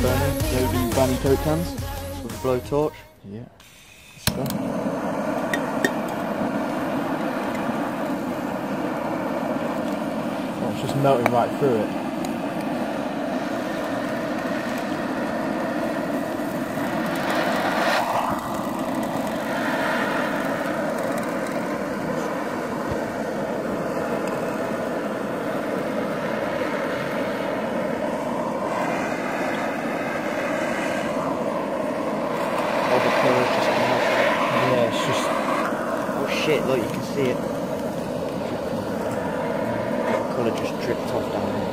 burning, loading brand new coat cans with a blowtorch. Yeah, let's go. Oh, it's just melting right through it. Yeah, it's just... Oh shit, look, you can see it. The colour just dripped off down there.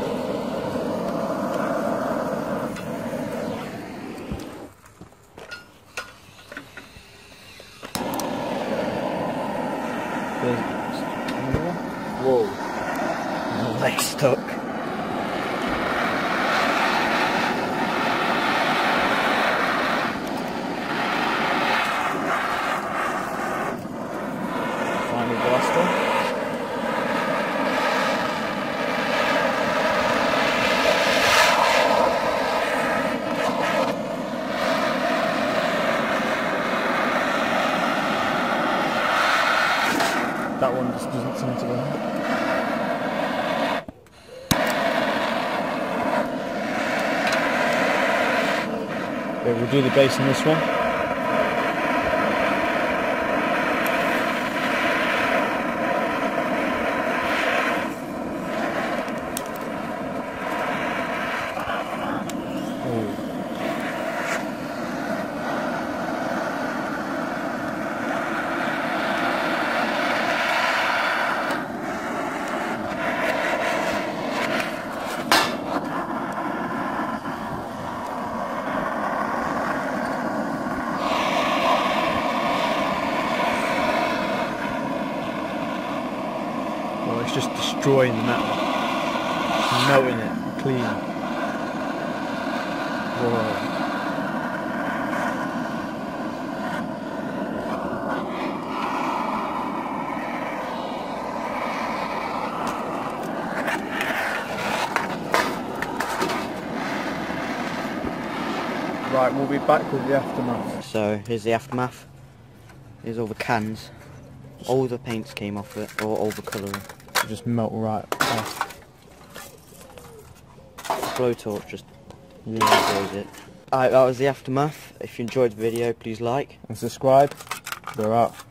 Whoa. My leg's stuck. That one just doesn't seem to go. Okay, we'll do the base on this one. Well, it's just destroying the metal, melting it clean. Whoa. Right, we'll be back with the aftermath. So here's the aftermath. Here's all the cans. All the paints came off it, or all the colouring. It just melt right off. Blowtorch just destroys it. Alright, that was the aftermath. If you enjoyed the video, please like and subscribe. We're out.